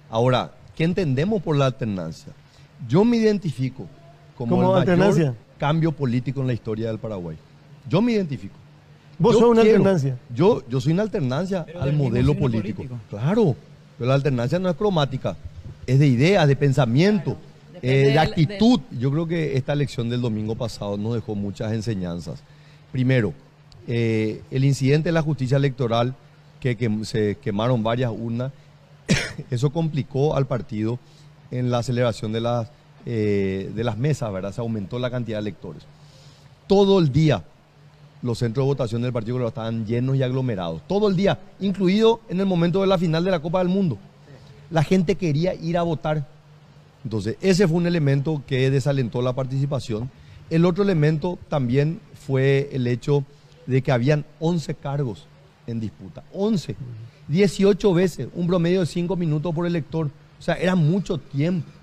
Ahora, ¿qué entendemos por la alternancia? Yo me identifico como ¿Como el mayor alternancia? cambio político en la historia del Paraguay. Yo me identifico. Vos Yo sos una quiero- alternancia. Yo soy una alternancia Pero al del mismo modelo signo político. político. Claro, pero la alternancia no es cromática, es de ideas, de pensamiento, Depende de del- actitud. Yo creo que esta elección del domingo pasado nos dejó muchas enseñanzas. Primero, el incidente de la justicia electoral, que se quemaron varias urnas, eso complicó al partido en la celebración de las mesas, ¿verdad? Se aumentó la cantidad de electores. Todo el día los centros de votación del Partido Colorado estaban llenos y aglomerados. Todo el día, incluido en el momento de la final de la Copa del Mundo. La gente quería ir a votar. Entonces, ese fue un elemento que desalentó la participación. El otro elemento también fue el hecho de que habían 11 cargos en disputa. 11. 18 veces, un promedio de 5 minutos por elector. O sea, era mucho tiempo.